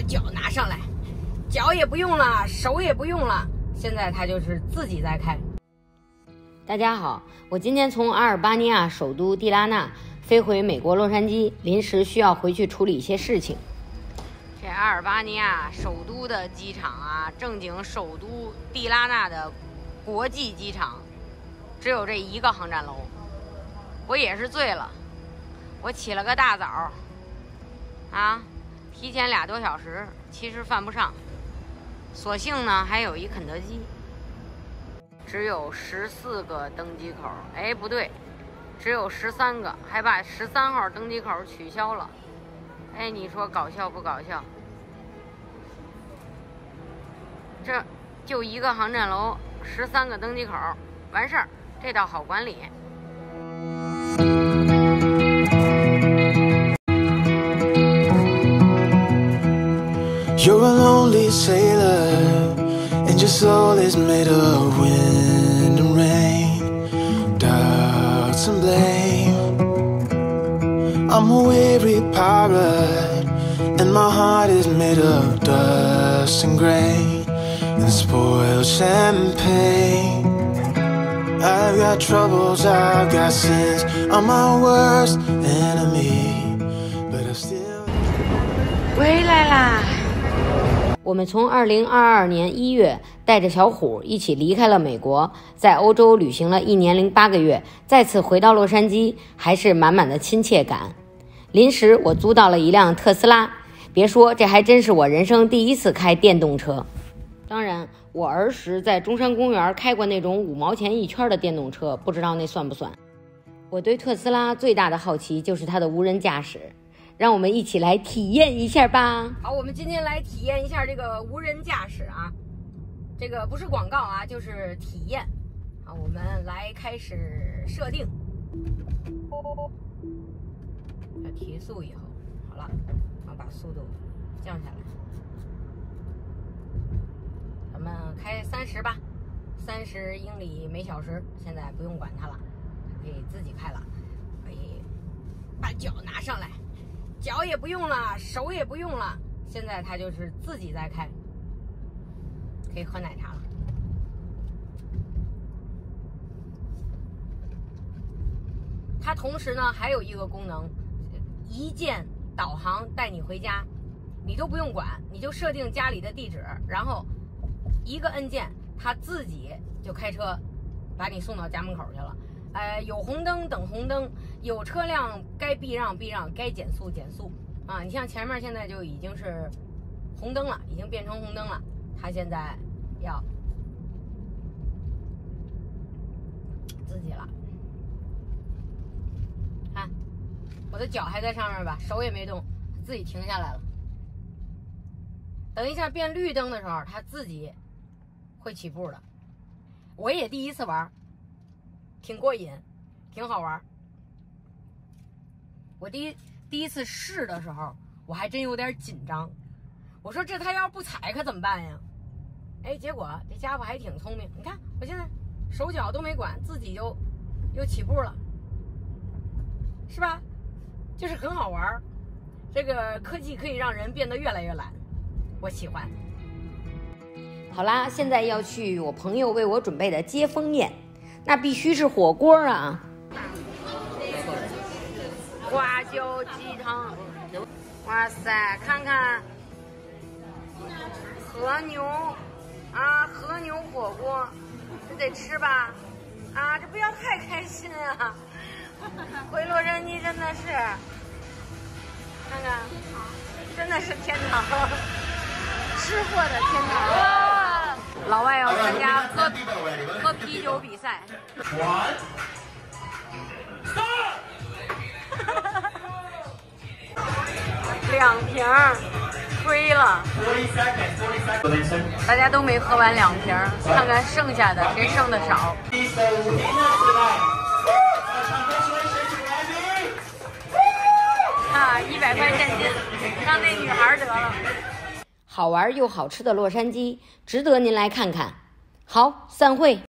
脚拿上来，脚也不用了，手也不用了，现在他就是自己在开。大家好，我今天从阿尔巴尼亚首都蒂拉纳飞回美国洛杉矶，临时需要回去处理一些事情。这阿尔巴尼亚首都的机场啊，正经首都蒂拉纳的国际机场，只有这一个航站楼。我也是醉了，我起了个大早啊，提前2多小时，其实犯不上。所幸呢，还有一肯德基。只有14个登机口，哎，不对，只有13个，还把13号登机口取消了。哎，你说搞笑不搞笑？这就一个航站楼，13个登机口，完事儿，这倒好管理。 You're a lonely sailor, and your soul is made of wind and rain, doubts and blame. I'm a weary pirate, and my heart is made of dust and grain and spoiled champagne. I've got troubles, I've got sins, I'm my worst enemy, but I still 回来啦！我们从2022年1月带着小虎一起离开了美国，在欧洲旅行了1年零8个月，再次回到洛杉矶，还是满满的亲切感。临时我租到了一辆特斯拉，别说，这还真是我人生第一次开电动车。当然，我儿时在中山公园开过那种5毛钱一圈的电动车，不知道那算不算。我对特斯拉最大的好奇就是它的无人驾驶。让我们一起来体验一下吧。好，我们今天来体验一下这个无人驾驶啊，这个不是广告啊，就是体验。好，我们来开始设定。要提速以后，好了，然后把速度降下来。咱们开30吧，30英里每小时，现在不用管它了，可以自己开了，可以把脚拿上来。脚也不用了，手也不用了，现在他就是自己在开，可以喝奶茶了。它同时呢还有一个功能，一键导航带你回家，你都不用管，你就设定家里的地址，然后一个按键，它自己就开车把你送到家门口去了。有红灯等红灯，有车辆该避让避让，该减速减速啊！你像前面现在就已经是红灯了，已经变成红灯了，它现在要自己了。看，我的脚还在上面吧，手也没动，自己停下来了。等一下变绿灯的时候，它自己会起步的。我也第一次玩。挺过瘾，挺好玩。我第一次试的时候，我还真有点紧张。我说这他要不踩可怎么办呀？哎，结果这家伙还挺聪明。你看我现在手脚都没管，自己就又起步了，是吧？就是很好玩。这个科技可以让人变得越来越懒，我喜欢。好啦，现在要去我朋友为我准备的接风宴。那必须是火锅啊！花椒鸡汤，哇塞，看看和牛啊，和牛火锅，这得吃吧？啊，这不要太开心啊！回洛杉矶真的是，看看，真的是天堂，吃货的天堂。哇，老外要参加喝啤酒比赛。2瓶亏了，大家都没喝完2瓶，看看剩下的谁剩的少。啊，100块现金，让那女孩得了。好玩又好吃的洛杉矶，值得您来看看。好，散会。